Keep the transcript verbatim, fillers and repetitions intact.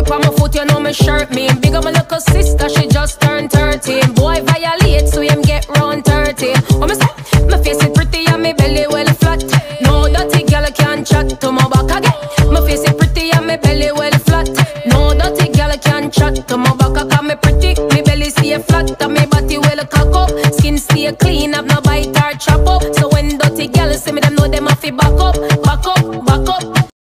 on my foot, you know me shirt me. Big up my little sister, she just turned thirteen. Boy violate, so him get round thirty. What me say? My face is pretty and my belly well flat. No dirty girl can chat to my back again. My face is pretty and my belly well flat. No dirty girl can chat to my back. Cause me pretty, my belly stay flat and my body well cock up. Skin stay clean, I've no